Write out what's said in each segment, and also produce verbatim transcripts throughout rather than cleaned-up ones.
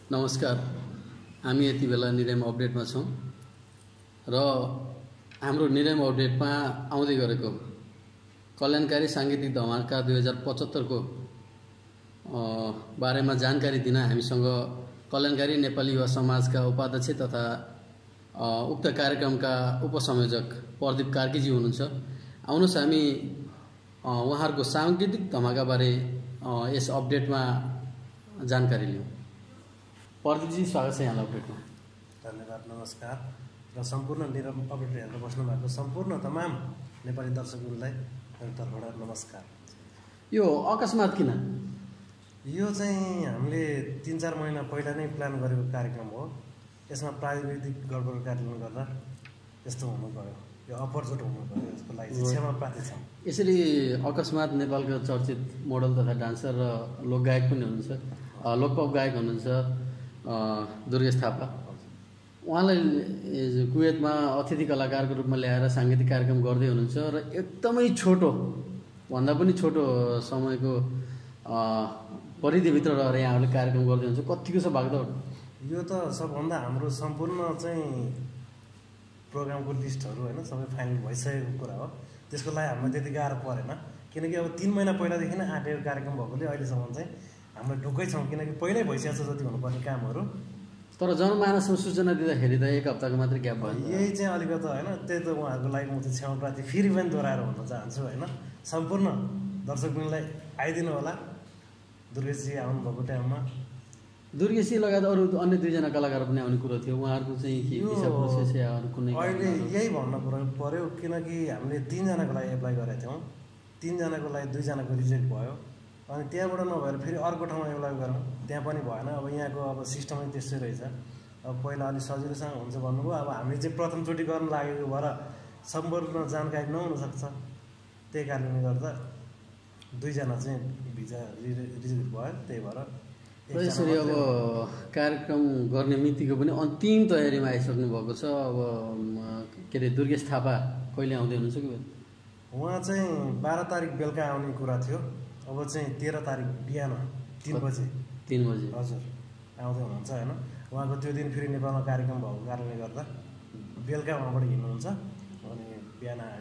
नमस्कार, हामी यति बेला निरम अपडेटमा छौँ र हाम्रो निरम अपडेटमा आउँदै गरेको कल्याणकारी साङ्गीतिक धमाका दुई हजार पचहत्तरको बारेमा जानकारी दिन हामीसँग कल्याणकारी नेपाली युवा समाजका उपाध्यक्ष तथा उक्त कार्यक्रमका उपसंयोजक प्रदीप कार्कीजी हुनुहुन्छ। आउनुहोस् हामी उहाँहरूको साङ्गीतिक धमाकाबारे यस अपडेटमा जानकारी लिउँ। प्रदीप जी, स्वागत छ यहाँलाई अपडेटमा। धन्यवाद, नमस्कार र सम्पूर्ण निरम अपडेट हेरेर बस्नु भएको सम्पूर्ण तमाम नेपाली दर्शकहरूलाई मेरो तर्फबाट नमस्कार। यो अकस्मात किन? यो चाहिँ हामीले तीन चार महिना पहिला नै प्लान गरेको कार्यक्रम हो। यसमा प्राविधिक गडबडको कारणले गर्दा यस्तो हुनु पर्यो, यो अपरचोट हुनु पर्यो, यसको लागि क्षमा प्रार्थी छौँ। यसरी अकस्मात नेपालका चर्चित मोडल तथा डान्सर र लोकगायक पनि हुनुहुन्छ, लोकपप गायक हुनुहुन्छ दुर्गेश थापा। उहाँलाई कुवेतमा अतिथि कलाकारको रूपमा ल्याएर साङ्गीतिक कार्यक्रम गर्दै हुनुहुन्छ र एकदमै छोटो भन्दा पनि छोटो समयको परिधिभित्र रहेर यहाँहरूले कार्यक्रम गर्दै हुन्छ। कतिको छ भागदौड? यो त सबभन्दा हाम्रो सम्पूर्ण चाहिँ प्रोग्रामको लिस्टहरू होइन सबै फाइनल भइसकेको कुरा हो। त्यसको लागि हामीलाई त्यति गाह्रो परेन, किनकि अब तिन महिना पहिलादेखि नै आँटेको कार्यक्रम भएकोले अहिलेसम्म चाहिँ हाम्रो ढुक्कै छौँ, किनकि पहिल्यै भइसकेको छ जति हुनुपर्ने कामहरू। तर जनमानसमा सूचना दिँदाखेरि त एक हप्ताको मात्रै ग्याप भयो। यही चाहिँ अलिकति होइन, त्यही त उहाँहरूको लागि म चाहिँ क्षमा प्रार्थी फेरि पनि दोहोऱ्याएर भन्न चाहन्छु होइन। सम्पूर्ण दर्शकवृन्दलाई आइदिनु होला। दुर्गेशजी आउनुभएको टाइममा दुर्गेशजी लगायत अरू अन्य दुईजना कलाकार पनि आउने कुरो थियो, उहाँहरूको चाहिँ के भिसा प्रोसेस या अरू कुनै? अहिले यही भन्न पर्यो, किनकि हामीले तिनजनाको लागि एप्लाई गरेका थियौँ, तिनजनाको लागि दुईजनाको रिजेक्ट भयो। अनि त्यहाँबाट नभएर फेरि अर्को ठाउँमा एप्लाई गरौँ, त्यहाँ पनि भएन। अब यहाँको अब सिस्टमै त्यस्तै रहेछ। अब पहिला अलिक सजिलोसँग हुन्छ भन्नुभयो, अब हामीले चाहिँ प्रथमचोटि गर्न लागेको भएर सम्पूर्ण जानकारी नहुनसक्छ। त्यही कारणले गर्दा दुईजना चाहिँ भिजा रिजेक्ट भयो, त्यही भएर। यसरी अब कार्यक्रम गर्ने मितिको पनि अन्तिम तयारीमा आइसक्नु भएको छ। अब के अरे दुर्गेश थापा कहिले आउँदै हुनुहुन्छ कि? उहाँ चाहिँ बाह्र तारिक बेलुका आउने कुरा थियो, अब चाहिँ तेह्र तारिक बिहान तिन बजे तिन बजे हजुर आउँदै हुनुहुन्छ होइन। उहाँको त्यो दिन फेरि नेपालमा कार्यक्रम भएको कारणले गर्दा बेलुका उहाँबाट हिँड्नुहुन्छ अनि बिहान आयो।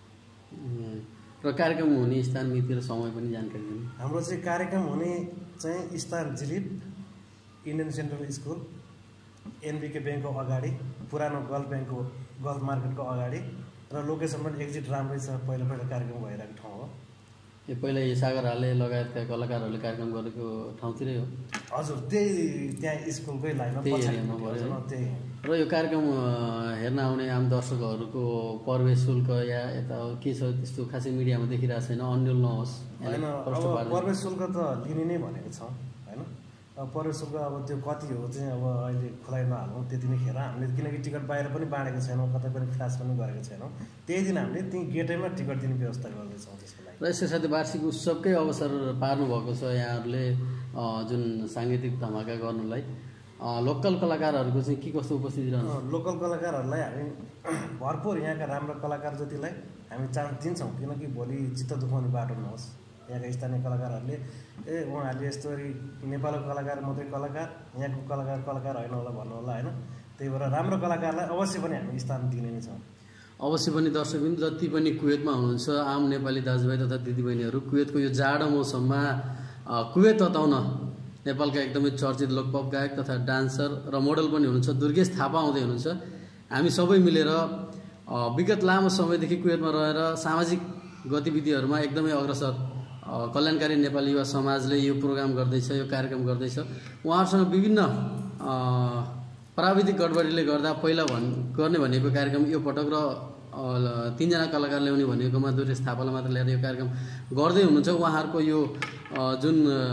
र कार्यक्रम हुने स्थान, मिति र समय पनि जानकारी दिनु। हाम्रो चाहिँ कार्यक्रम हुने चाहिँ स्थान जिलिप इन्डियन सेन्ट्रल स्कुल, एनबिके ब्याङ्कको अगाडि, पुरानो गल्फ ब्याङ्कको गल्फ मार्केटको अगाडि, र लोकेसन पनि एक्जिट राम्रै छ, पहिला पहिला कार्यक्रम भइरहेको ठाउँ हो। यो पहिला यो सागर हाले लगायतका कलाकारहरूले कार्यक्रम गरेको ठाउँतिरै हो? हजुर, त्यही त्यहाँ स्कुलकै लाइनमा त्यही। र यो कार्यक्रम हेर्न आउने आम दर्शकहरूको प्रवेश शुल्क या यता के छ त्यस्तो खासै मिडियामा देखिरहेको छैन, अन्यल नहोस् होइन। अब प्रवेश शुल्क त लिने नै भनेको छ होइन। अब प्रवेश शुल्क अब त्यो कति हो चाहिँ अब अहिले खुलाइ नहाल्नु त्यति नै खेर हामीले, किनकि टिकट बाहिर पनि बाँडेको छैनौँ, कतै पनि फ्ल्यास पनि गरेको छैनौँ। त्यही दिन हामीले त्यहीँ गेटैमा टिकट दिने व्यवस्था गर्दैछौँ त्यसको लागि। र यसको साथै वार्षिक उत्सवकै अवसर पार्नु भएको छ यहाँहरूले, जुन साङ्गीतिक धमाका गर्नुलाई लोकल कलाकारहरूको चाहिँ के कस्तो उपस्थिति रहन्छ? लोकल कलाकारहरूलाई हामी भरपुर यहाँका राम्रो कलाकार जतिलाई हामी चान्स दिन्छौँ, किनकि भोलि चित्त दुखाउने बाटो नहोस्। यहाँका स्थानीय कलाकारहरूले ए उहाँहरूले यस्तो नेपालको कलाकार मात्रै कलाकार, यहाँको कलाकार कलाकार होइन होला भन्नु होला होइन। त्यही भएर राम्रो कलाकारलाई अवश्य पनि हामी स्थान दिने नै छौँ। अवश्य पनि दर्शकबिन जति पनि कुवेतमा हुनुहुन्छ आम नेपाली दाजुभाइ तथा दिदीबहिनीहरू, कुवेतको यो जाडो मौसममा कुवेत तताउन नेपालका एकदमै चर्चित लोकपप गायक तथा डान्सर र मोडल पनि हुनुहुन्छ दुर्गेश थापा आउँदै हुनुहुन्छ। हामी सबै मिलेर विगत लामो समयदेखि कुवेतमा रहेर सामाजिक गतिविधिहरूमा एकदमै अग्रसर कल्याणकारी नेपाली युवा समाजले यो प्रोग्राम गर्दैछ, यो कार्यक्रम गर्दैछ। उहाँहरूसँग विभिन्न प्राविधिक गडबडीले गर्दा पहिला भन् गर्ने भनेको कार्यक्रम यो पटक र तिनजना कलाकार ल्याउने भनेकोमा दुर्गेश थापालाई मात्र ल्याएर यो कार्यक्रम गर्दै हुनुहुन्छ। उहाँहरूको यो जुन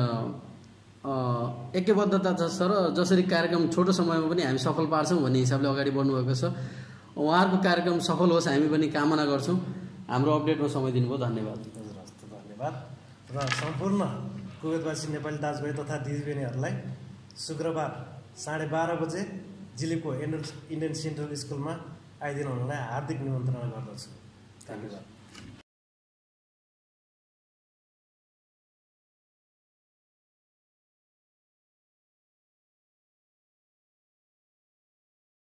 ऐक्यबद्धता छ र जसरी कार्यक्रम छोटो समयमा पनि हामी सफल पार्छौँ भन्ने हिसाबले अगाडि बढ्नुभएको छ। उहाँहरूको कार्यक्रम सफल होस् हामी पनि कामना गर्छौँ। हाम्रो अपडेटमा समय दिनुभयो, धन्यवाद। हजुर, हस्, धन्यवाद। र सम्पूर्ण कुवेतवासी नेपाली दाजुभाइ तथा दिदीबहिनीहरूलाई शुक्रबार साढे बाह्र बजे जिलिपको इन्डियन सेन्ट्रल स्कुलमा आइदिनु हुनलाई हार्दिक निमन्त्रणा गर्दछु। धन्यवाद।